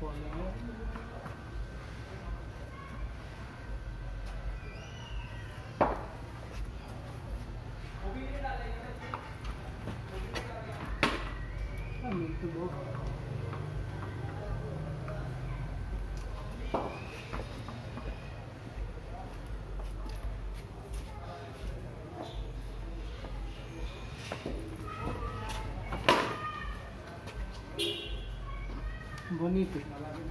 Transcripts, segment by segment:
बनी थी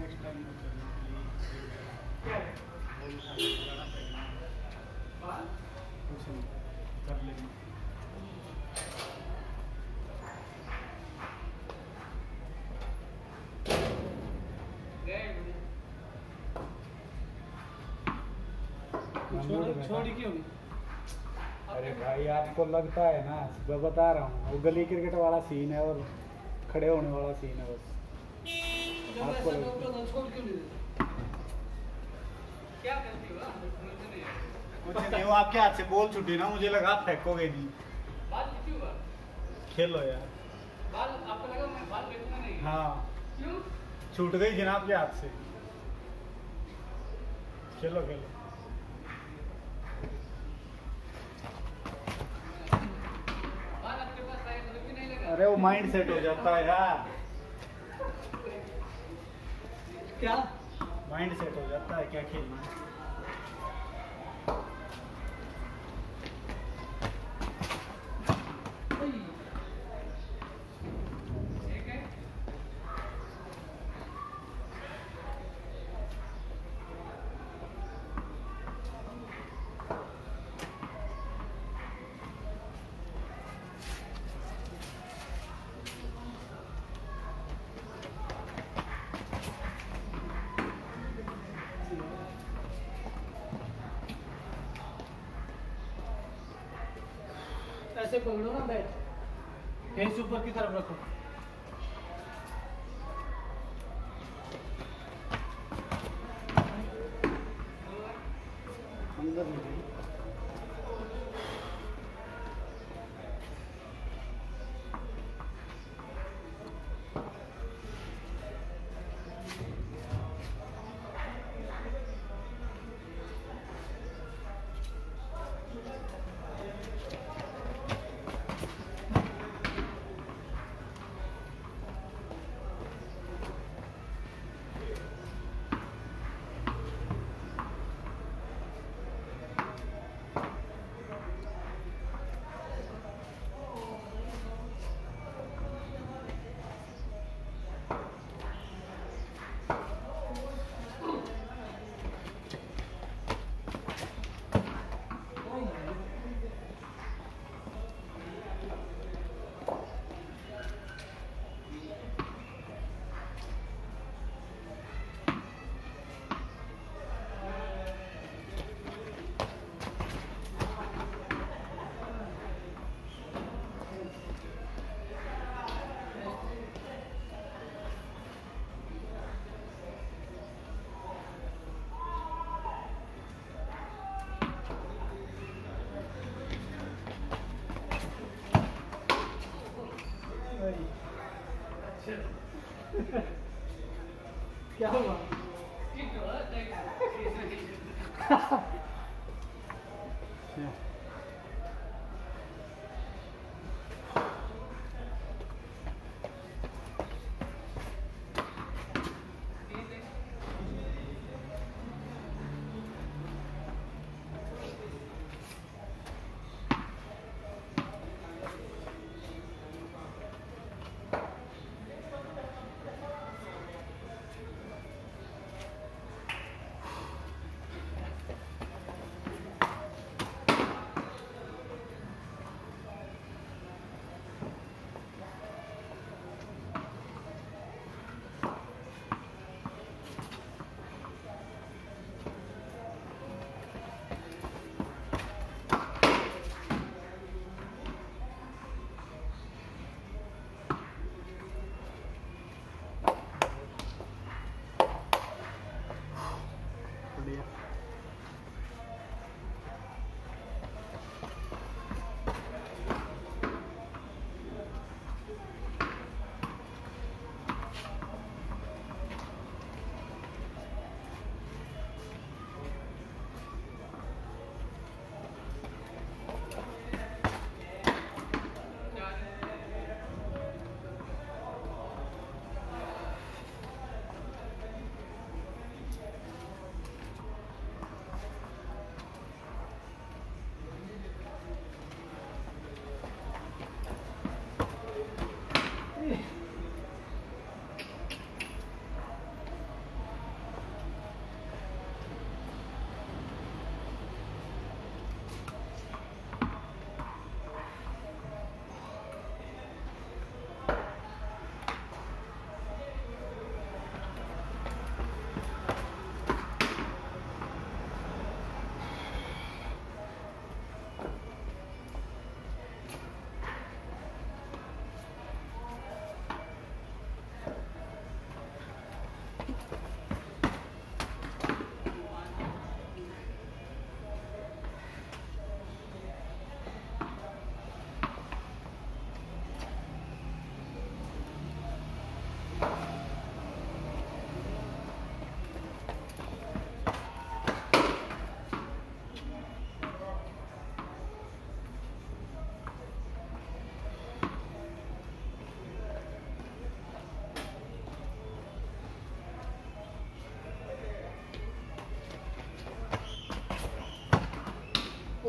छोड़ी क्यों नहीं? अरे भाई आपको लगता है ना, मैं बता रहा हूँ वो गली क्रिकेट वाला सीन है और खड़े होने वाला सीन है बस। आपको छोड़ क्यों नहीं? क्या करती हो? कुछ नहीं, वो आपके हाथ से बॉल छूटी ना, मुझे लगा आप फेंकोगे नहीं। बाल क्यों हुआ? खेलो यार। बाल आपको लगा मैं बाल फेंकूंगा नहीं? हाँ क्यों? छूट गई जनाब के हाथ से। खेलो खेलो। बाल आपके पास आए तो भी नहीं लगा? अरे वो माइंड सेट हो जाता है यार। क्या? माइंड सेट हो जाता है, क्या खेलना है। ऐसे पकड़ो ना बैट, फेस ऊपर की तरफ रखो। अंदर नहीं। क्या हुआ?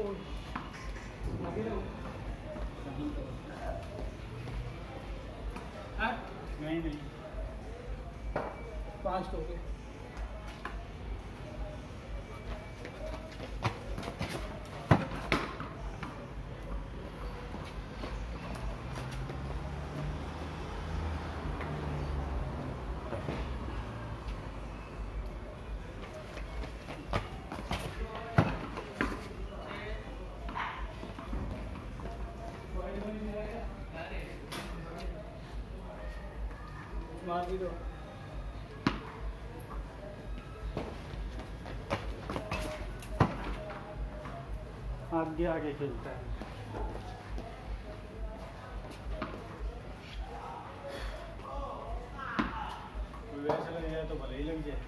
आगे लो। हाँ? नहीं 5 टोके। मार भी दो। आगे आगे खेलता है। वैसे लग जाए तो भले ही लग जाए।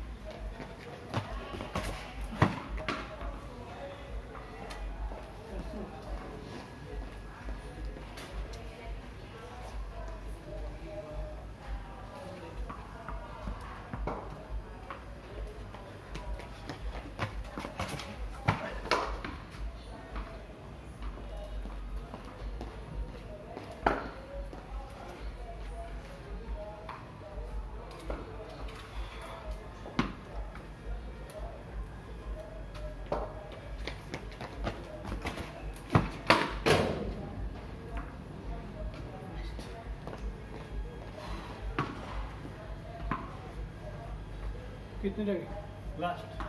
कितने लगे? लास्ट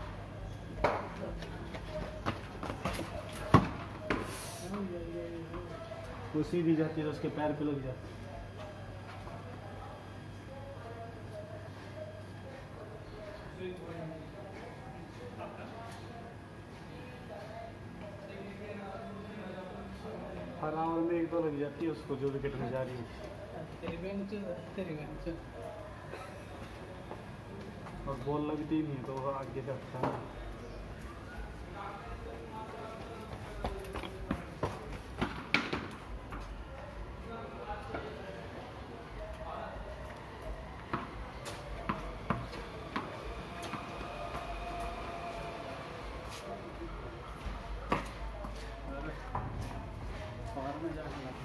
वो सीधी जाती है तो उसके पैर पे लग जाती है। हर ओवर में 1-2 लग जाती है उसको जो विकेट में जा रही है। तेरी बेंच। और बॉल लगती नहीं है तो वो आगे जाता है। बाहर में जाके लगा।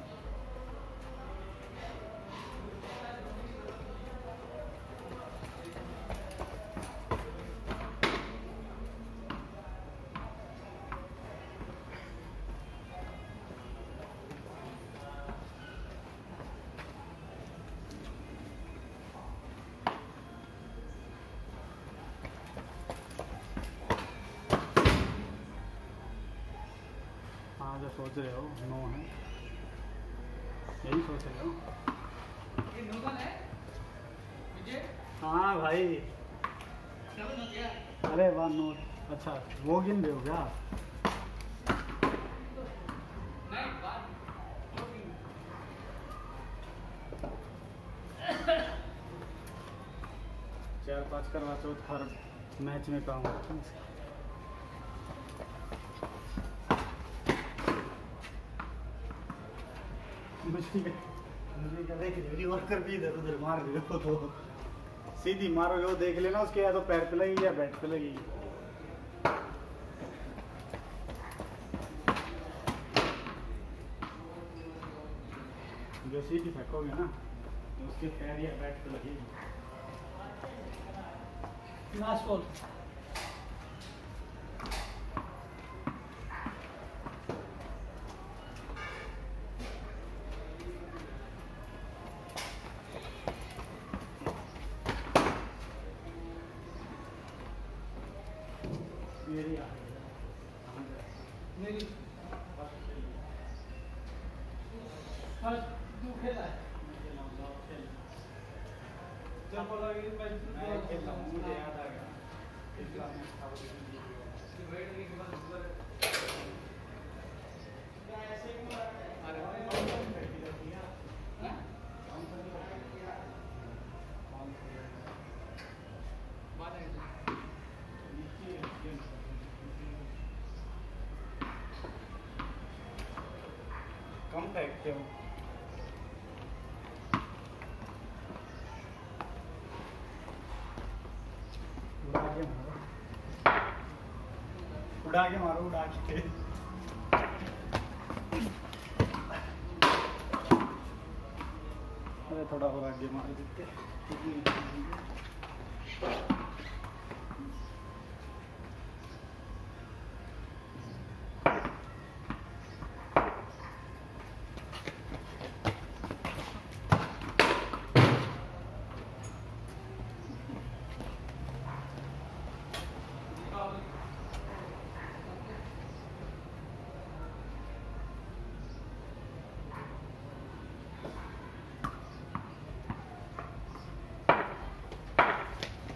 हाँ जो सोच रहे हो 9 है, यही सोच रहे हो? ये नोबल है विजय। हाँ भाई। 7 हो गया। अरे वाह 9। अच्छा वो गिन रहे हो क्या? नहीं बात 4-5 करवा चौथ हर मैच में काम होता है। मुझे क्या देख रही वर्कर भी इधर उधर मार रही हो तो सीधी मारोगे वो देख लेना उसके या तो पैर पे लगेगी या बैट पे लगेगी। जो सीधी फेंकोगे ना तो उसके पैर या बैट पे लगेगी। Last ball. मेरी मेरी फर्स्ट तू खेला है। जब बोला कि मैं खेलता हूँ मुझे याद आ गया। कम फेंकते हो। आगे मारो। उड़ा के मारो, उड़ा के। अरे थोड़ा और आगे मार देते।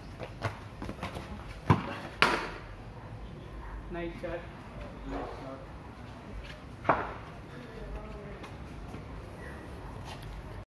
Nice shot.